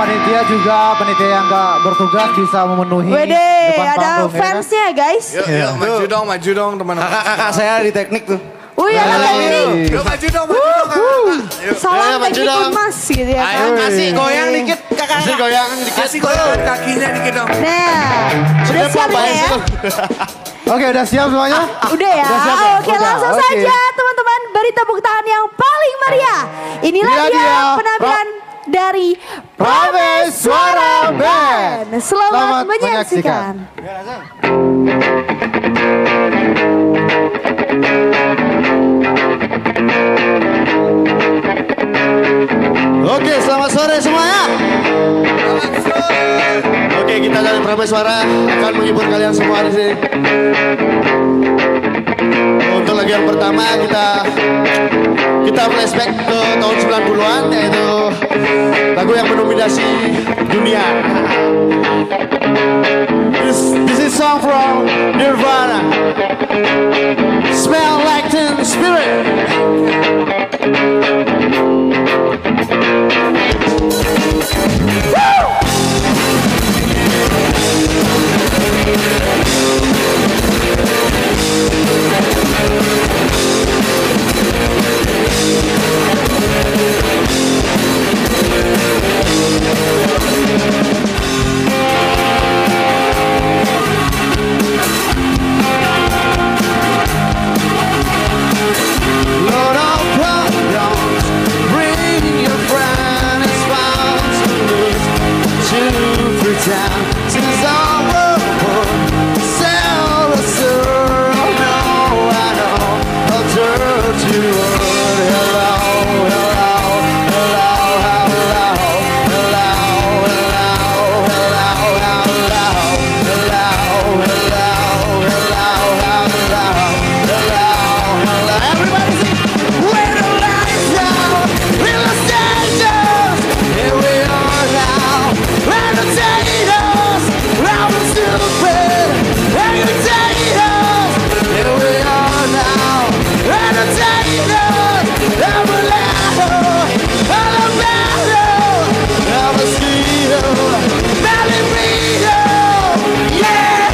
panitia juga, panitia yang gak bertugas bisa memenuhi Wede, depan ada panggung. fansnya ya guys. Yuk, maju dong teman-teman. Kakak saya di teknik tuh. Oh iya, ada teknik. Yuk maju dong, kakak. Salam maju teknik dong. Mas gitu ya. Ayo kasih goyang dikit kakak. Kasih goyang dikit. Kasih goyangan kakinya dikit dong. Nah, udah siap ya? Oke, udah siap semuanya? Udah ya? Udah siap ya? Oke, Udah, langsung oke. saja teman-teman beri tepuk tangan yang paling meriah. Inilah Iya, dia dia. penampilan dari Prameswara Band. Selamat menyaksikan. Oke, selamat sore semuanya. Oke, kita dari Prameswara akan menghibur kalian semua di sini. Untuk lagu yang pertama kita flashback ke tahun 90-an, yaitu lagu yang mendominasi dunia. This is song from Nirvana. Smell like Teen Spirit. Lord of problems, bring your friend as far to pretend since our world sell the soul. No, I know I'll turn to hello, hello, hello, hello, hello, everybody sing. When the lights down in Los Angeles, here we are now. Entertainers, I'm stupid. Entertainers, here we are now. Entertainers, every level, Alabama, every mosquito, Malamino, yeah.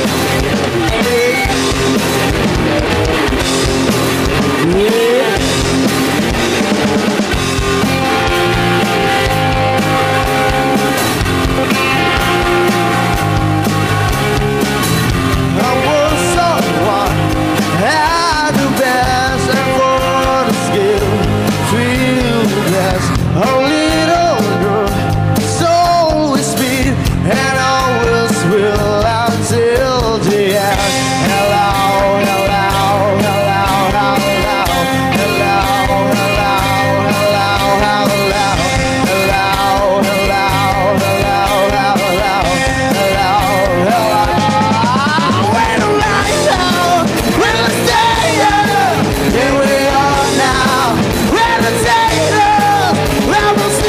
Yeah. I was someone had the best and for the skill, feel the best. A little girl, so we speed and always will until the end. Hello, hello, hello, hello, hello, hello, hello, hello, when the lights out, when the stadium, here we are now. Entertainers, rebels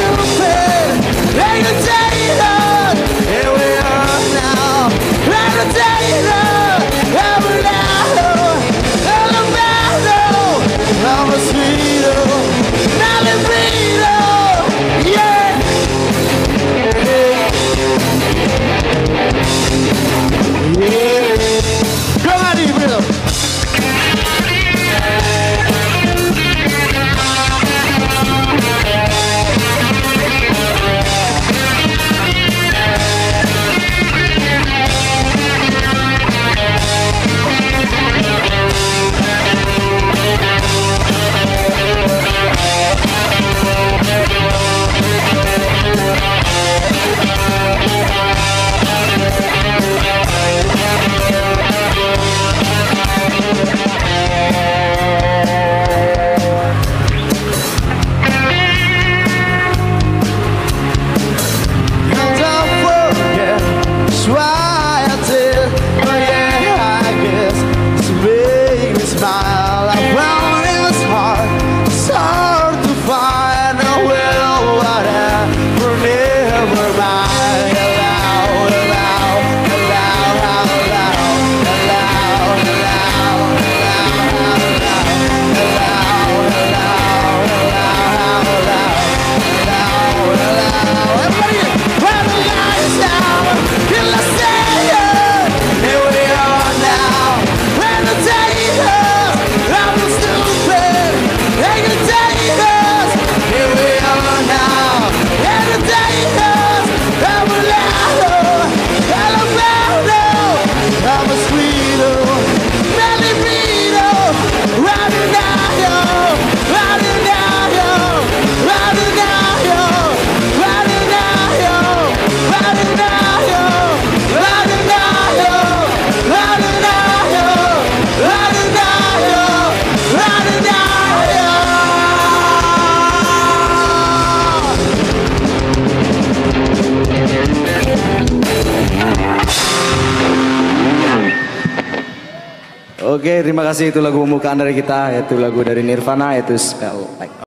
Oke, terima kasih. Itu lagu pembukaan dari kita, yaitu lagu dari Nirvana, yaitu Spell.